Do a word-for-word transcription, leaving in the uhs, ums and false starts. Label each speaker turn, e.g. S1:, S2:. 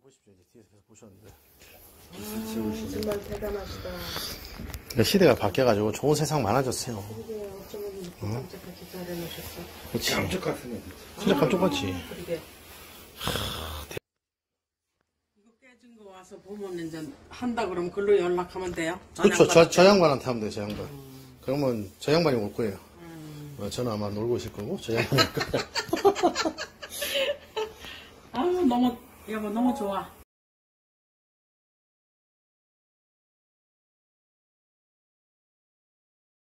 S1: 보십시오. 이제 뒤에서 계속 보셨는데.
S2: 아, 정말 대단하시다.
S1: 그러니까 시대가 바뀌어가지고 좋은 세상 많아졌어요.
S2: 그러게 어쩌면 이렇게 깜짝하게 잘 해놓으셨어.
S1: 그치.
S3: 깜짝같으네.
S1: 진짜 깜짝같지.
S2: 그러게. 이거 깨진 거 와서 보면 이제 한다 그러면 글로 연락하면 돼요?
S1: 그렇죠. 저, 저 양반한테 하면 돼요, 저 양반. 음. 그러면 저 양반이 올 거예요. 음. 어, 저는 아마 놀고 있을 거고, 저 양반이 올 거예요.
S2: 아우, 너무, 여보, 너무 좋아.